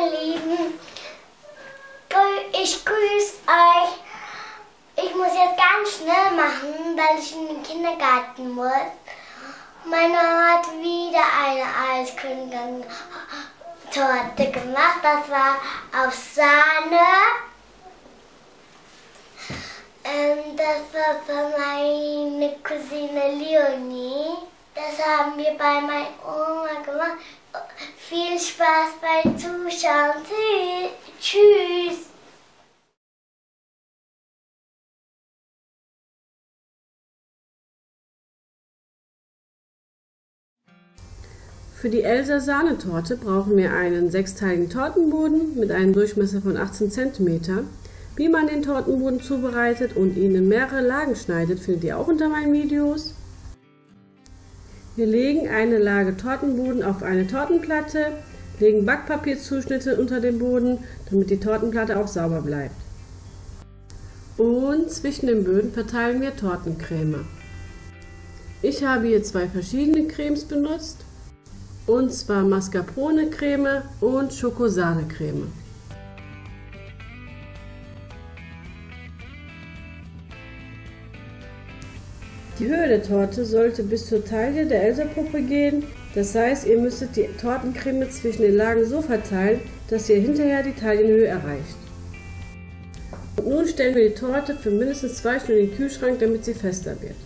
Lieben, ich grüße euch. Ich muss jetzt ganz schnell machen, weil ich in den Kindergarten muss. Meine Mama hat wieder eine Eiskönigin-Torte gemacht. Das war auf Sahne. Das war für meine Cousine Leonie. Das haben wir bei meiner Oma gemacht. Viel Spaß beim Zuschauen. Tschüss. Für die Elsa Sahnetorte brauchen wir einen sechsteiligen Tortenboden mit einem Durchmesser von 18 cm. Wie man den Tortenboden zubereitet und ihn in mehrere Lagen schneidet, findet ihr auch unter meinen Videos. Wir legen eine Lage Tortenboden auf eine Tortenplatte, legen Backpapierzuschnitte unter den Boden, damit die Tortenplatte auch sauber bleibt. Und zwischen den Böden verteilen wir Tortencreme. Ich habe hier zwei verschiedene Cremes benutzt, und zwar Mascarpone-Creme und Schokosahne-Creme. Die Höhe der Torte sollte bis zur Taille der Elsa-Puppe gehen, das heißt, ihr müsstet die Tortencreme zwischen den Lagen so verteilen, dass ihr hinterher die Taillenhöhe erreicht. Und nun stellen wir die Torte für mindestens 2 Stunden in den Kühlschrank, damit sie fester wird.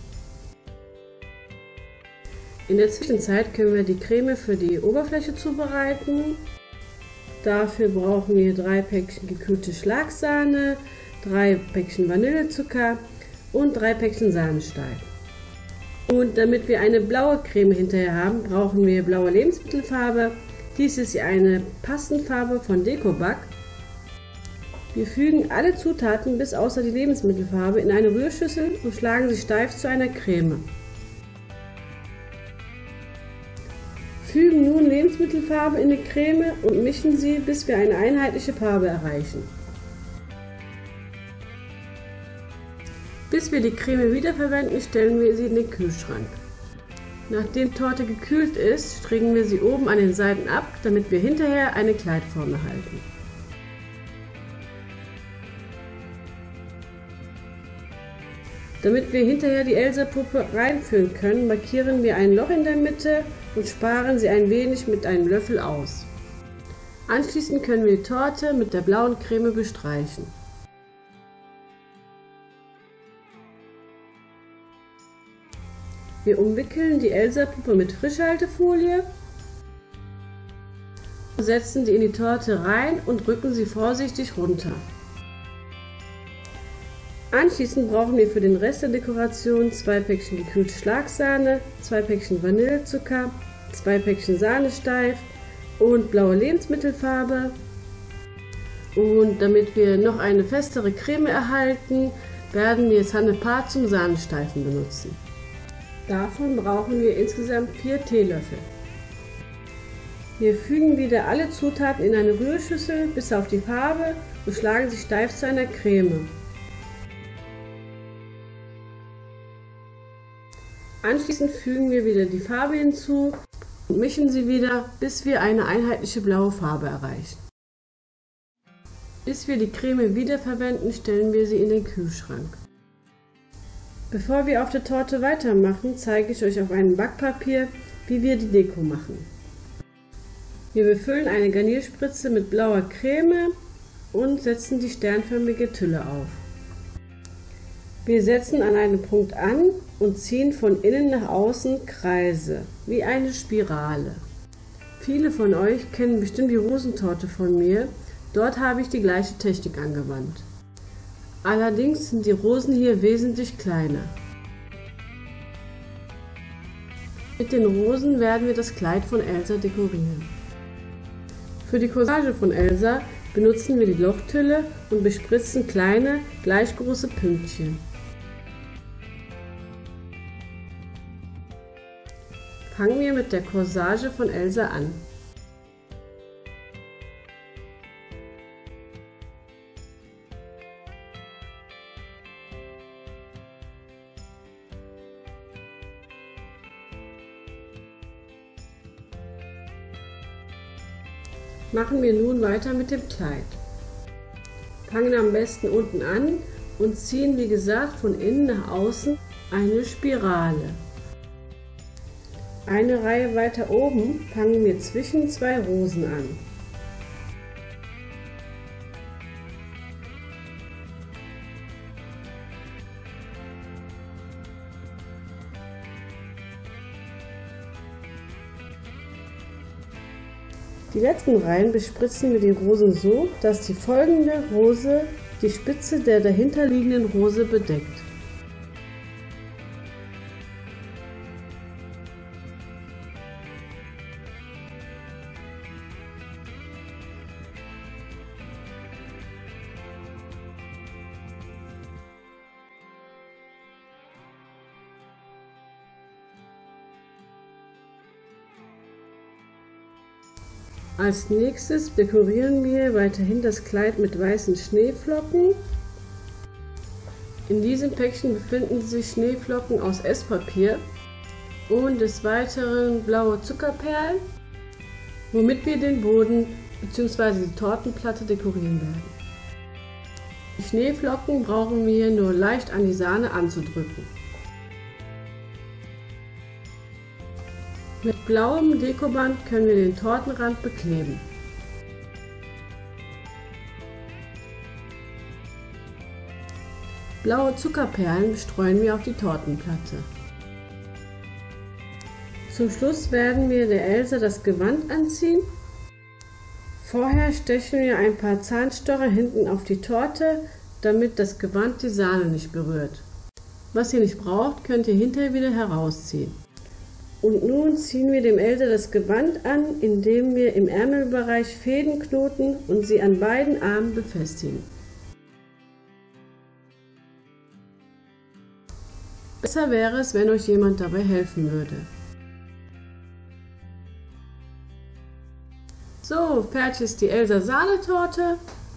In der Zwischenzeit können wir die Creme für die Oberfläche zubereiten. Dafür brauchen wir 3 Päckchen gekühlte Schlagsahne, 3 Päckchen Vanillezucker und 3 Päckchen Sahnesteig. Und damit wir eine blaue Creme hinterher haben, brauchen wir blaue Lebensmittelfarbe. Dies ist eine Pastenfarbe von Decobac. Wir fügen alle Zutaten bis außer die Lebensmittelfarbe in eine Rührschüssel und schlagen sie steif zu einer Creme. Fügen nun Lebensmittelfarbe in die Creme und mischen sie, bis wir eine einheitliche Farbe erreichen. Bis wir die Creme wiederverwenden, stellen wir sie in den Kühlschrank. Nachdem die Torte gekühlt ist, stricken wir sie oben an den Seiten ab, damit wir hinterher eine Kleidform erhalten. Damit wir hinterher die Elsa-Puppe reinführen können, markieren wir ein Loch in der Mitte und sparen sie ein wenig mit einem Löffel aus. Anschließend können wir die Torte mit der blauen Creme bestreichen. Wir umwickeln die Elsa-Puppe mit Frischhaltefolie, setzen sie in die Torte rein und drücken sie vorsichtig runter. Anschließend brauchen wir für den Rest der Dekoration 2 Päckchen gekühlte Schlagsahne, 2 Päckchen Vanillezucker, 2 Päckchen Sahnesteig und blaue Lebensmittelfarbe. Und damit wir noch eine festere Creme erhalten, werden wir Sahnepas zum Sahnesteifen benutzen. Davon brauchen wir insgesamt 4 Teelöffel. Wir fügen wieder alle Zutaten in eine Rührschüssel bis auf die Farbe und schlagen sie steif zu einer Creme. Anschließend fügen wir wieder die Farbe hinzu und mischen sie wieder, bis wir eine einheitliche blaue Farbe erreichen. Bis wir die Creme wiederverwenden, stellen wir sie in den Kühlschrank. Bevor wir auf der Torte weitermachen, zeige ich euch auf einem Backpapier, wie wir die Deko machen. Wir befüllen eine Garnierspritze mit blauer Creme und setzen die sternförmige Tülle auf. Wir setzen an einem Punkt an und ziehen von innen nach außen Kreise, wie eine Spirale. Viele von euch kennen bestimmt die Rosentorte von mir, dort habe ich die gleiche Technik angewandt. Allerdings sind die Rosen hier wesentlich kleiner. Mit den Rosen werden wir das Kleid von Elsa dekorieren. Für die Corsage von Elsa benutzen wir die Lochtülle und bespritzen kleine, gleich große Pünktchen. Fangen wir mit der Corsage von Elsa an. machen wir nun weiter mit dem Kleid. Fangen am besten unten an und ziehen, wie gesagt, von innen nach außen eine Spirale. Eine Reihe weiter oben fangen wir zwischen zwei Rosen an. Die letzten Reihen bespritzen wir die Rosen so, dass die folgende Rose die Spitze der dahinterliegenden Rose bedeckt. Als nächstes dekorieren wir weiterhin das Kleid mit weißen Schneeflocken. In diesem Päckchen befinden sich Schneeflocken aus Esspapier und des Weiteren blaue Zuckerperlen, womit wir den Boden bzw. die Tortenplatte dekorieren werden. Die Schneeflocken brauchen wir nur leicht an die Sahne anzudrücken. Mit blauem Dekoband können wir den Tortenrand bekleben. Blaue Zuckerperlen bestreuen wir auf die Tortenplatte. Zum Schluss werden wir der Elsa das Gewand anziehen. Vorher stechen wir ein paar Zahnstocher hinten auf die Torte, damit das Gewand die Sahne nicht berührt. Was ihr nicht braucht, könnt ihr hinterher wieder herausziehen. Und nun ziehen wir dem Elsa das Gewand an, indem wir im Ärmelbereich Fäden knoten und sie an beiden Armen befestigen. Besser wäre es, wenn euch jemand dabei helfen würde. So, fertig ist die Elsa Sahnetorte.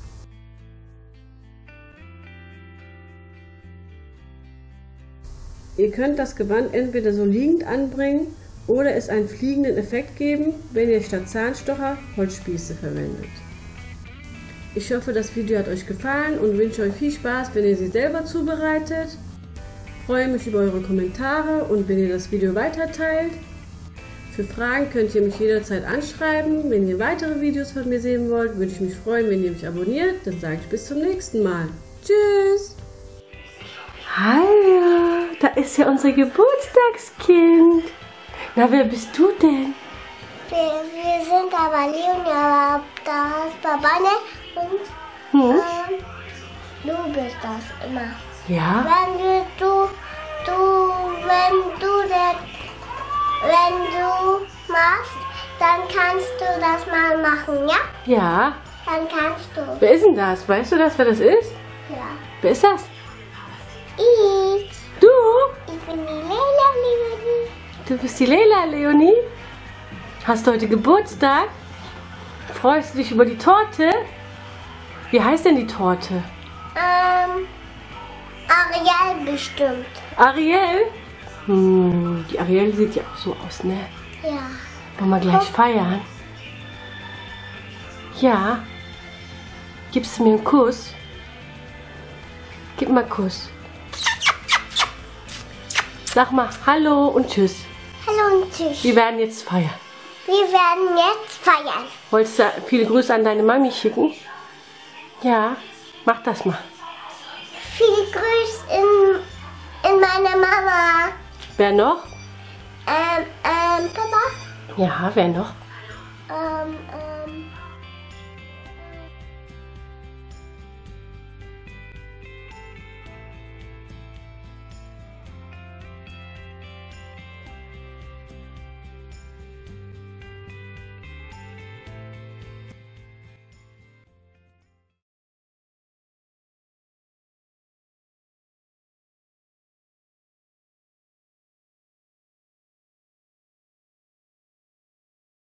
Ihr könnt das Gewand entweder so liegend anbringen oder es einen fliegenden Effekt geben, wenn ihr statt Zahnstocher Holzspieße verwendet. Ich hoffe, das Video hat euch gefallen und wünsche euch viel Spaß, wenn ihr sie selber zubereitet. Ich freue mich über eure Kommentare und wenn ihr das Video weiterteilt. Für Fragen könnt ihr mich jederzeit anschreiben. Wenn ihr weitere Videos von mir sehen wollt, würde ich mich freuen, wenn ihr mich abonniert. Dann sage ich bis zum nächsten Mal. Tschüss! Hallo, da ist ja unser Geburtstagskind. Na, wer bist du denn? Wir sind aber Leonie, aber da ist Papa nicht und du bist das immer. Ja? Wenn du machst, dann kannst du das mal machen, ja? Ja. Dann kannst du. Wer ist denn das? Weißt du das, wer das ist? Ja. Wer ist das? Ich. Du? Ich bin die Leila Leonie. Du bist die Leila, Leonie? Hast du heute Geburtstag? Freust du dich über die Torte? Wie heißt denn die Torte? Ariel bestimmt. Ariel? Die Ariel sieht ja auch so aus, ne? Ja. Wollen wir gleich feiern? Ja. Gibst du mir einen Kuss? Gib mal einen Kuss. Sag mal Hallo und Tschüss. Hallo und Tschüss. Wir werden jetzt feiern. Wir werden jetzt feiern. Wolltest du viele Grüße an deine Mami schicken? Ja, mach das mal. Viel Grüß in meine Mama. Wer noch? Papa. Ja, wer noch?